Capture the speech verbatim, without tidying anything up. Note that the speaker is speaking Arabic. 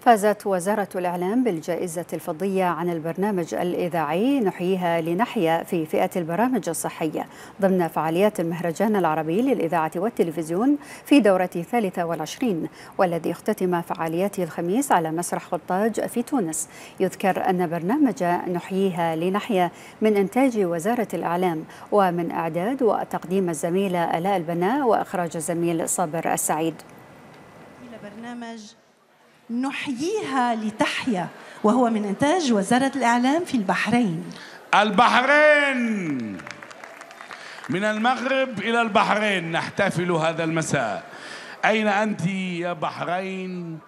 فازت وزارة الإعلام بالجائزة الفضية عن البرنامج الإذاعي نحييها لنحيا في فئة البرامج الصحية ضمن فعاليات المهرجان العربي للإذاعة والتلفزيون في دورة الثالثة والعشرين، والذي اختتم فعالياته الخميس على مسرح خطاج في تونس. يذكر أن برنامج نحييها لنحيا من إنتاج وزارة الإعلام ومن إعداد وتقديم الزميلة آلاء البناء وإخراج الزميل صابر السعيد. برنامج نحييها لتحيا وهو من إنتاج وزارة الإعلام في البحرين. البحرين، من المغرب إلى البحرين نحتفل هذا المساء. أين أنت يا بحرين؟